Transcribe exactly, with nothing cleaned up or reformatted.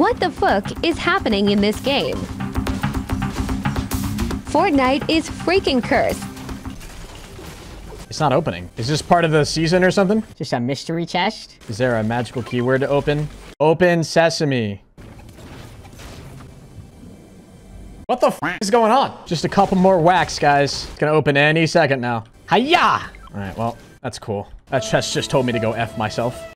What the fuck is happening in this game? Fortnite is freaking cursed. It's not opening. Is this part of the season or something? Just a mystery chest? Is there a magical keyword to open? Open sesame. What the f is going on? Just a couple more whacks, guys. It's gonna open any second now. Hiya! All right, well, that's cool. That chest just told me to go F myself.